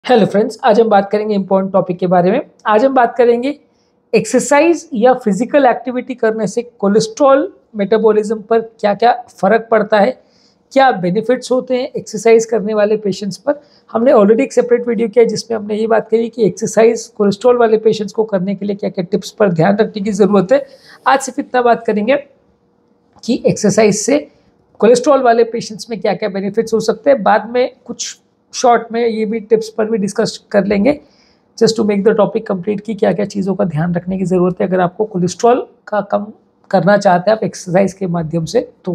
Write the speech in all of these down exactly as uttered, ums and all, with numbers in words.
Hello friends, आज हम बात करेंगे इम्पोर्टेंट टॉपिक के बारे में। आज हम बात करेंगे एक्सरसाइज या फिजिकल एक्टिविटी करने से कोलेस्ट्रॉल मेटाबॉलिज्म पर क्या क्या फ़र्क पड़ता है, क्या बेनिफिट्स होते हैं एक्सरसाइज करने वाले पेशेंट्स पर। हमने ऑलरेडी एक सेपरेट वीडियो किया जिसमें हमने ये बात करी कि एक्सरसाइज कोलेस्ट्रॉल वाले पेशेंट्स को करने के लिए क्या क्या टिप्स पर ध्यान रखने की ज़रूरत है। आज सिर्फ इतना बात करेंगे कि एक्सरसाइज से कोलेस्ट्रॉल वाले पेशेंट्स में क्या क्या बेनिफिट्स हो सकते हैं। बाद में कुछ शॉर्ट में ये भी टिप्स पर भी डिस्कस कर लेंगे, just to make the topic complete कि क्या क्या चीज़ों का ध्यान रखने की ज़रूरत है अगर आपको कोलेस्ट्रॉल का कम करना चाहते हैं आप एक्सरसाइज के माध्यम से। तो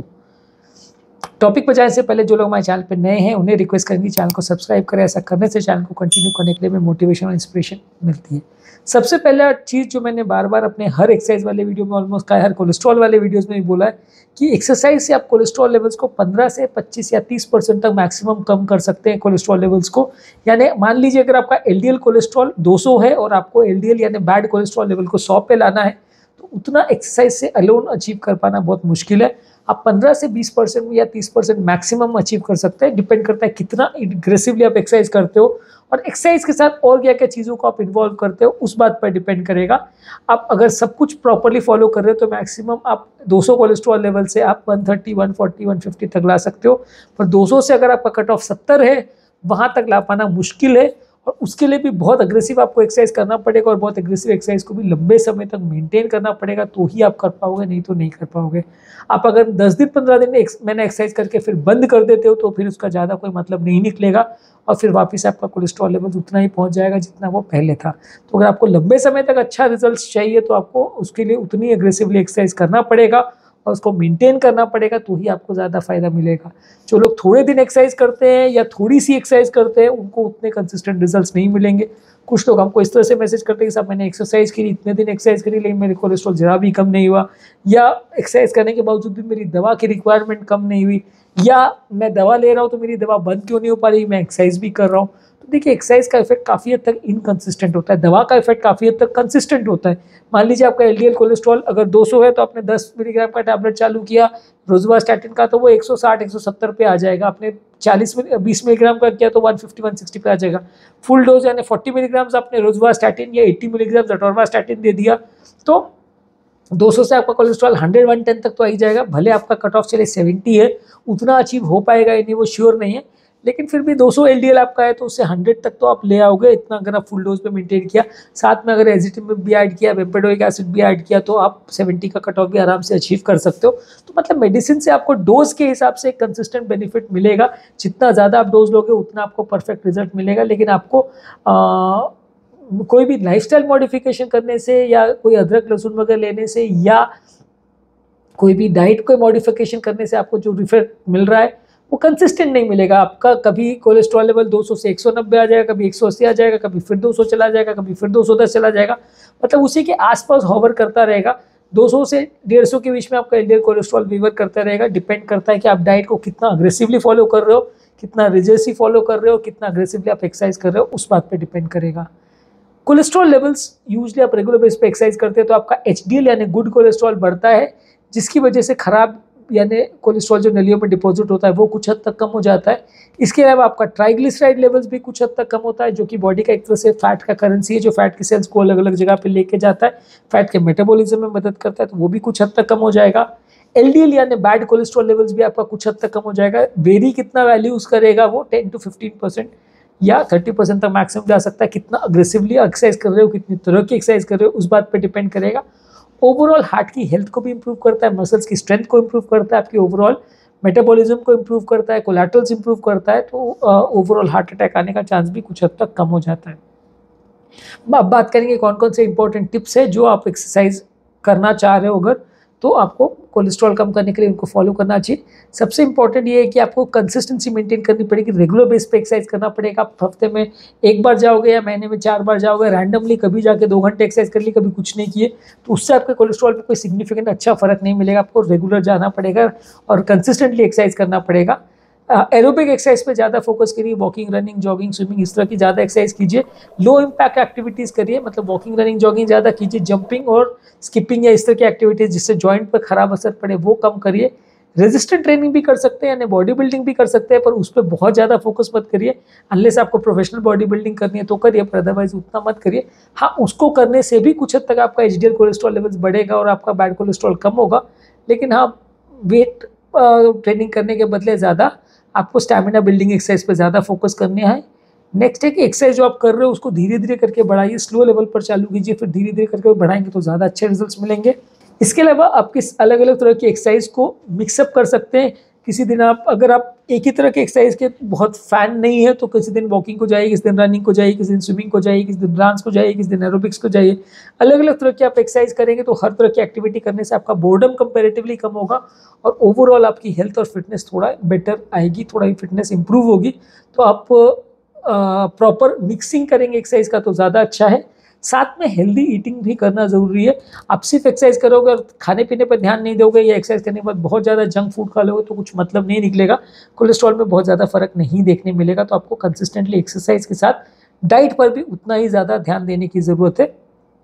टॉपिक पर जाने से पहले जो लोग हमारे चैनल पे नए हैं उन्हें रिक्वेस्ट करेंगे चैनल को सब्सक्राइब करें। ऐसा करने से चैनल को कंटिन्यू करने के लिए हमें मोटिवेशन और इंस्पिरेशन मिलती है। सबसे पहला चीज़ जो मैंने बार बार अपने हर एक्सरसाइज वाले वीडियो में ऑलमोस्ट कहा है, हर कोलेस्ट्रॉल वाले वीडियोज़ में भी बोला है कि एक्सरसाइज से आप कोलेस्ट्रॉल लेवल्स को पंद्रह से पच्चीस या तीस परसेंट तक मैक्सिमम कम कर सकते हैं कोलेस्ट्रॉल लेवल्स को। यानी मान लीजिए अगर आपका एलडीएल कोलेस्ट्रॉल दो सौ है और आपको एलडीएल यानी बैड कोलेस्ट्रॉल लेवल को सौ पे लाना है, तो उतना एक्सरसाइज से अलोन अचीव कर पाना बहुत मुश्किल है। आप पंद्रह से बीस परसेंट या तीस परसेंट मैक्सिमम अचीव कर सकते हैं। डिपेंड करता है कितना एग्रेसिवली आप एक्सरसाइज करते हो और एक्सरसाइज के साथ और क्या क्या चीज़ों को आप इन्वॉल्व करते हो उस बात पर डिपेंड करेगा। आप अगर सब कुछ प्रॉपरली फॉलो कर रहे हो तो मैक्सिमम आप दो सौ कोलेस्ट्रॉल लेवल से आप एक सौ तीस, एक सौ चालीस, एक सौ पचास तक ला सकते हो। पर दो सौ से अगर आपका कट ऑफ सत्तर है, वहाँ तक ला पाना मुश्किल है और उसके लिए भी बहुत अग्रेसिव आपको एक्सरसाइज करना पड़ेगा और बहुत एग्रेसिव एक्सरसाइज को भी लंबे समय तक मेंटेन करना पड़ेगा, तो ही आप कर पाओगे, नहीं तो नहीं कर पाओगे। आप अगर दस दिन पंद्रह दिन मैंने एक्सरसाइज करके फिर बंद कर देते हो तो फिर उसका ज़्यादा कोई मतलब नहीं निकलेगा और फिर वापस आपका कोलेस्ट्रॉल लेवल उतना ही पहुंच जाएगा जितना वो पहले था। तो अगर आपको लंबे समय तक अच्छा रिजल्ट चाहिए तो आपको उसके लिए उतनी एग्रेसिवली एक्सरसाइज करना पड़ेगा और उसको मेंटेन करना पड़ेगा, तो ही आपको ज़्यादा फायदा मिलेगा। जो लोग थोड़े दिन एक्सरसाइज करते हैं या थोड़ी सी एक्सरसाइज करते हैं उनको उतने कंसिस्टेंट रिजल्ट्स नहीं मिलेंगे। कुछ लोग हमको इस तरह से मैसेज करते हैं कि साहब मैंने एक्सरसाइज करी, इतने दिन एक्सरसाइज करी लेकिन मेरे कोलेस्ट्रॉल जरा भी कम नहीं हुआ, या एक्सरसाइज करने के बावजूद भी मेरी दवा की रिक्वायरमेंट कम नहीं हुई, या मैं दवा ले रहा हूँ तो मेरी दवा बंद क्यों नहीं हो पा रही, मैं एक्सरसाइज भी कर रहा हूँ। तो देखिए एक्सरसाइज का इफेक्ट काफ़ी हद तक इनकंसिस्टेंट होता है, दवा का इफेक्ट काफ़ी हद तक कंसिस्टेंट होता है। मान लीजिए आपका एलडीएल कोलेस्ट्रॉल अगर दो सौ है तो आपने दस मिलीग्राम का टैबलेट चालू किया रोजुवास्टैटिन का तो वो एक सौ साठ एक सौ सत्तर पे आ जाएगा। आपने चालीस बीस मिलीग्राम का किया तो एक सौ पचास एक सौ साठ पे आ जाएगा। फुल डोज यानी चालीस मिलीग्राम आपने रोजुवास्टैटिन या अस्सी मिलीग्राम अटोरवास्टैटिन दे दिया तो दो सौ से आपका कोलेस्ट्रॉल सौ, एक सौ दस तक तो आ ही जाएगा। भले आपका कट ऑफ चले सत्तर है, उतना अचीव हो पाएगा या नहीं वो श्योर नहीं है, लेकिन फिर भी दो सौ एलडीएल आपका है तो उससे सौ तक तो आप ले आओगे, इतना अगर आप फुल डोज पे मेंटेन किया। साथ में अगर एजिटिमिब भी ऐड किया, बेम्पेडोइक एसिड भी ऐड किया तो आप सत्तर का कट ऑफ भी आराम से अचीव कर सकते हो। तो मतलब मेडिसिन से आपको डोज के हिसाब से कंसिस्टेंट बेनिफिट मिलेगा। जितना ज़्यादा आप डोज लोगे उतना आपको परफेक्ट रिजल्ट मिलेगा। लेकिन आपको आ, कोई भी लाइफस्टाइल मॉडिफिकेशन करने से या कोई अदरक लहसुन वगैरह लेने से या कोई भी डाइट को मॉडिफिकेशन करने से आपको जो रिफर मिल रहा है वो कंसिस्टेंट नहीं मिलेगा। आपका कभी कोलेस्ट्रॉल लेवल दो सौ से एक सौ नब्बे आ जाएगा, कभी एक सौ अस्सी आ जाएगा, कभी फिर दो सौ चला जाएगा, कभी फिर दो सौ दस चला जाएगा। मतलब उसी के आसपास होवर करता रहेगा। दो सौ से डेढ़ सौ के बीच में आपका एलडीएल कोलेस्ट्रॉल वीवर करता रहेगा। डिपेंड करता है कि आप डाइट को कितना अग्रेसिवली फॉलो कर रहे हो, कितना रिजिडली फॉलो कर रहे हो, कितना अग्रेसिवली आप एक्सरसाइज कर रहे हो, उस बात पर डिपेंड करेगा। कोलेस्ट्रॉल लेवल्स यूजली आप रेगुलर बेस पे एक्सरसाइज करते हैं तो आपका एचडीएल यानी गुड कोलेस्ट्रॉल बढ़ता है, जिसकी वजह से खराब यानी कोलेस्ट्रॉल जो नलियों में डिपॉजिट होता है वो कुछ हद तक कम हो जाता है। इसके अलावा आपका ट्राइग्लिसराइड लेवल्स भी कुछ हद तक कम होता है, जो कि बॉडी का एक तरह से फैट का करेंसी है जो फैट की सेल्स को अलग अलग जगह पे लेके जाता है, फैट के मेटाबॉलिज्म में मदद करता है, तो वो भी कुछ हद तक कम हो जाएगा। एलडीएल यानी बैड कोलेस्ट्रॉल लेवल्स भी आपका कुछ हद तक कम हो जाएगा। वेरी कितना वैल्यूज करेगा वो टेन टू फिफ्टीन परसेंट या थर्टी परसेंट तक मैक्सिमम जा सकता है। कितना अग्रेसिवली एक्सरसाइज कर रहे हो, कितनी तरह की एक्सरसाइज कर रहे हो, उस बात पर डिपेंड करेगा। ओवरऑल हार्ट की हेल्थ को भी इंप्रूव करता है, मसल्स की स्ट्रेंथ को इंप्रूव करता है, आपकी ओवरऑल मेटाबॉलिज्म को इंप्रूव करता है, कोलेस्ट्रॉल्स इंप्रूव करता है, तो ओवरऑल हार्ट अटैक आने का चांस भी कुछ हद तक कम हो जाता है। अब बात करेंगे कौन कौन से इंपॉर्टेंट टिप्स है जो आप एक्सरसाइज करना चाह रहे हो अगर तो आपको कोलेस्ट्रॉल कम करने के लिए उनको फॉलो करना चाहिए। सबसे इंपॉर्टेंट ये है कि आपको कंसिस्टेंसी मेंटेन करनी पड़ेगी, रेगुलर बेस पे एक्सरसाइज करना पड़ेगा। आप हफ्ते में एक बार जाओगे या महीने में चार बार जाओगे, रैंडमली कभी जाके दो घंटे एक्सरसाइज कर ली, कभी कुछ नहीं किए, तो उससे आपके कोलेस्ट्रॉल पे कोई सिग्निफिकेंट अच्छा फर्क नहीं मिलेगा। आपको रेगुलर जाना पड़ेगा और कंसिस्टेंटली एक्सरसाइज करना पड़ेगा। एरोबिक एक्सरसाइज पे ज़्यादा फोकस करिए, वॉकिंग, रनिंग, जॉगिंग, स्विमिंग, इस तरह की ज़्यादा एक्सरसाइज कीजिए। लो इम्पैक्ट एक्टिविटीज़ करिए, मतलब वॉकिंग, रनिंग, जॉगिंग ज़्यादा कीजिए। जंपिंग और स्किपिंग या इस तरह की एक्टिविटीज़ जिससे जॉइंट पर खराब असर पड़े वो कम करिए। रेजिस्टेंट ट्रेनिंग भी कर सकते हैं यानी बॉडी बिल्डिंग भी कर सकते हैं, पर उस पर बहुत ज़्यादा फोकस मत करिए। अनलेस आपको प्रोफेशनल बॉडी बिल्डिंग करनी है तो करिए, पर अदरवाइज उतना मत करिए। हाँ, उसको करने से भी कुछ हद तक आपका एचडीएल कोलेस्ट्रॉल लेवल्स बढ़ेगा और आपका बैड कोलेस्ट्रॉल कम होगा, लेकिन हाँ, वेट ट्रेनिंग करने के बदले ज़्यादा आपको स्टैमिना बिल्डिंग एक्सरसाइज पर ज़्यादा फोकस करनी है। नेक्स्ट है कि एक्सरसाइज जो आप कर रहे हो उसको धीरे धीरे करके बढ़ाइए, स्लो लेवल पर चालू कीजिए, फिर धीरे धीरे करके बढ़ाएंगे तो ज़्यादा अच्छे रिजल्ट्स मिलेंगे। इसके अलावा आप किस अलग अलग तरह की एक्सरसाइज को मिक्सअप कर सकते हैं। किसी दिन आप अगर आप एक ही तरह के एक्सरसाइज के बहुत फैन नहीं है तो किसी दिन वॉकिंग को जाइए, किसी दिन रनिंग को जाइए, किसी दिन स्विमिंग को जाइए, किसी दिन डांस को जाइए, किसी दिन एरोबिक्स को जाइए। अलग अलग तरह की आप एक्सरसाइज करेंगे तो हर तरह की एक्टिविटी करने से आपका बोर्डम कंपेरेटिवली कम होगा और ओवरऑल आपकी हेल्थ और फिटनेस थोड़ा बेटर आएगी, थोड़ा फिटनेस इंप्रूव होगी। तो आप प्रॉपर मिक्सिंग करेंगे एक्सरसाइज का तो ज़्यादा अच्छा है। साथ में हेल्दी ईटिंग भी करना ज़रूरी है। आप सिर्फ एक्सरसाइज करोगे और खाने पीने पर ध्यान नहीं दोगे या एक्सरसाइज करने के बाद बहुत ज़्यादा जंक फूड खा लोगे तो कुछ मतलब नहीं निकलेगा, कोलेस्ट्रॉल में बहुत ज़्यादा फर्क नहीं देखने मिलेगा। तो आपको कंसिस्टेंटली एक्सरसाइज के साथ डाइट पर भी उतना ही ज़्यादा ध्यान देने की ज़रूरत है।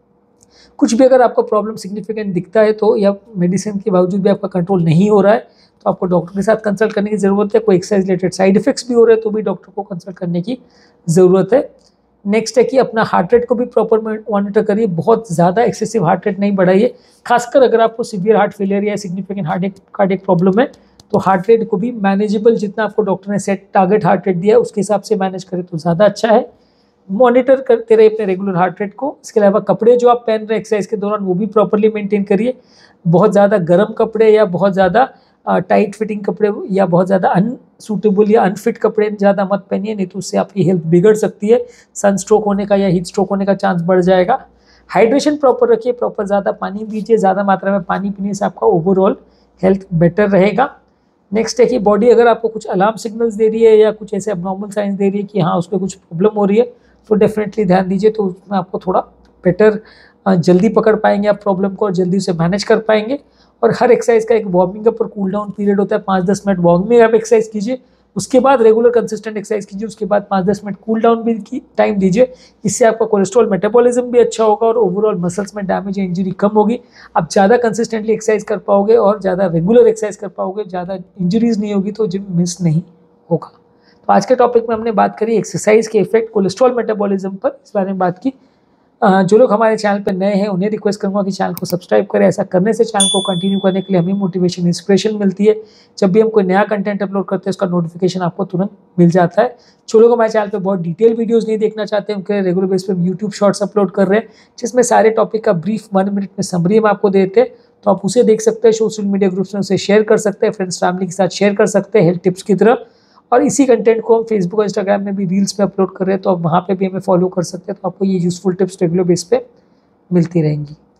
कुछ भी अगर आपको प्रॉब्लम सिग्निफिकेंट दिखता है तो या मेडिसिन के बावजूद भी आपका कंट्रोल नहीं हो रहा है तो आपको डॉक्टर के साथ कंसल्ट करने की ज़रूरत है। कोई एक्सरसाइज रिलेटेड साइड इफेक्ट्स भी हो रहे हैं तो भी डॉक्टर को कंसल्ट करने की ज़रूरत है। नेक्स्ट है कि अपना हार्ट रेट को भी प्रॉपर मॉनिटर करिए, बहुत ज़्यादा एक्सेसिव हार्ट रेट नहीं बढ़ाइए। खासकर अगर आपको सीवियर हार्ट फेलियर या सिग्निफिकेंट हार्ट कार्डियक प्रॉब्लम है तो हार्ट रेट को भी मैनेजेबल, जितना आपको डॉक्टर ने सेट टारगेट हार्ट रेट दिया उसके हिसाब से मैनेज करें तो ज़्यादा अच्छा है। मॉनिटर करते रहे अपने रेगुलर हार्ट रेट को। इसके अलावा कपड़े जो आप पहन रहे हैं एक्सरसाइज के दौरान वो भी प्रॉपरली मेंटेन करिए। बहुत ज़्यादा गर्म कपड़े या बहुत ज़्यादा टाइट फिटिंग कपड़े या बहुत ज़्यादा अनसूटेबल या अनफिट कपड़े ज़्यादा मत पहनिए, नहीं तो उससे आपकी हेल्थ बिगड़ सकती है। सन स्ट्रोक होने का या हीट स्ट्रोक होने का चांस बढ़ जाएगा। हाइड्रेशन प्रॉपर रखिए, प्रॉपर ज़्यादा पानी पीजिए, ज़्यादा मात्रा में पानी पीने से आपका ओवरऑल हेल्थ बेटर रहेगा। नेक्स्ट है कि बॉडी अगर आपको कुछ अलार्म सिग्नल्स दे रही है या कुछ ऐसे अबनॉर्मल साइंस दे रही है कि हाँ उसमें कुछ प्रॉब्लम हो रही है तो डेफिनेटली ध्यान दीजिए, तो उसमें आपको थोड़ा बेटर जल्दी पकड़ पाएंगे आप प्रॉब्लम को और जल्दी उसे मैनेज कर पाएंगे। और हर एक्सरसाइज का एक वार्मिंग अप और कूल डाउन पीरियड होता है, पाँच दस मिनट वार्मिंग अप एक्सरसाइज कीजिए, उसके बाद रेगुलर कंसिस्टेंट एक्सरसाइज कीजिए, उसके बाद पाँच दस मिनट कूल डाउन भी की टाइम दीजिए। इससे आपका कोलेस्ट्रॉल मेटाबॉलिज्म भी अच्छा होगा और ओवरऑल मसल्स में डैमेज या इंजरी कम होगी। आप ज़्यादा कंसिस्टेंटली एक्सरसाइज कर पाओगे और ज़्यादा रेगुलर एक्सरसाइज कर पाओगे, ज़्यादा इंजरीज नहीं होगी तो जिम मिस नहीं होगा। तो आज के टॉपिक में हमने बात करी एक्सरसाइज के इफेक्ट कोलेस्ट्रॉल मेटाबॉलिज्म पर, इस बारे में बात की। जो लोग हमारे चैनल पर नए हैं उन्हें रिक्वेस्ट करूंगा कि चैनल को सब्सक्राइब करें। ऐसा करने से चैनल को कंटिन्यू करने के लिए हमें मोटिवेशन इंस्पिरेशन मिलती है। जब भी हम कोई नया कंटेंट अपलोड करते हैं उसका नोटिफिकेशन आपको तुरंत मिल जाता है। जो लोग हमारे चैनल पर बहुत डिटेल वीडियोस नहीं देखना चाहते उनके रेगुलर बेस पर यूट्यूब शॉर्ट्स अपलोड कर रहे हैं जिसमें सारे टॉपिक का ब्रीफ वन मिनट में समरी हम आपको देते हैं, तो आप उसे देख सकते हैं। सोशल मीडिया ग्रुप्स में उसे शेयर कर सकते हैं, फ्रेंड्स फैमिली के साथ शेयर कर सकते हैं हेल्थ टिप्स की तरह। और इसी कंटेंट को हम फेसबुक और इंस्टाग्राम में भी रील्स पे अपलोड कर रहे हैं तो आप वहाँ पे भी हमें फॉलो कर सकते हैं, तो आपको ये यूजफुल टिप्स रेगुलर बेस पे मिलती रहेंगी।